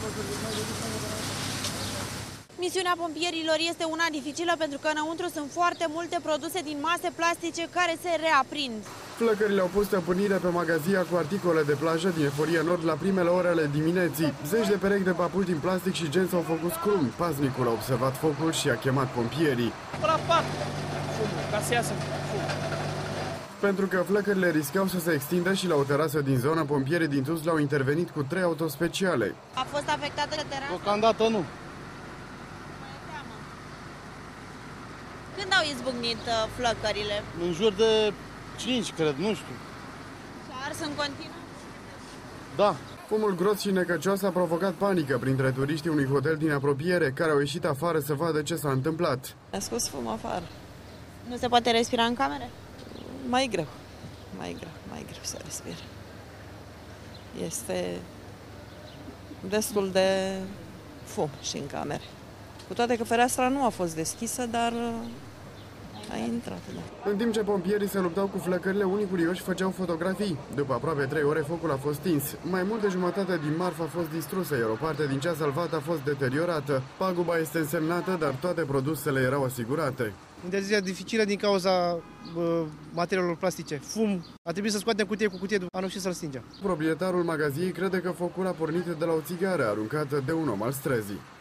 Misiunea pompierilor este una dificilă pentru că înăuntru sunt foarte multe produse din mase plastice care se reaprind. Flăcările au pus stăpânire pe magazia cu articole de plajă din Eforie Nord la primele ore ale dimineții. Zeci de perechi de papuci din plastic și genți au făcut scrum. Paznicul a observat focul și a chemat pompierii. La pat, ca să iasă fum. Pentru că flăcările riscau să se extindă și la o terasă din zonă, pompierii din Tuzla au intervenit cu 3 autospeciale. A fost afectată terasa? Deocamdată nu. Când au izbucnit flăcările? În jur de 5, cred, nu știu. S-a ars în continuu? Da. Fumul gros și necăcios a provocat panică printre turiștii unui hotel din apropiere, care au ieșit afară să vadă ce s-a întâmplat. A scos fum afară. Nu se poate respira în camere? Mai greu să respir. Este destul de fum și în camere. Cu toate că fereastra nu a fost deschisă, dar a intrat. Da. În timp ce pompierii se luptau cu flăcările, unii curioși făceau fotografii. După aproape 3 ore, focul a fost stins. Mai mult de jumătate din marfă a fost distrusă, iar o parte din cea salvată a fost deteriorată. Paguba este însemnată, dar toate produsele erau asigurate. Interzicerea dificilă din cauza materialelor plastice. Fum. A trebuit să scoatem cutie cu cutie, am reușit să-l stingem. Proprietarul magaziei crede că focul a pornit de la o țigară aruncată de un om al străzii.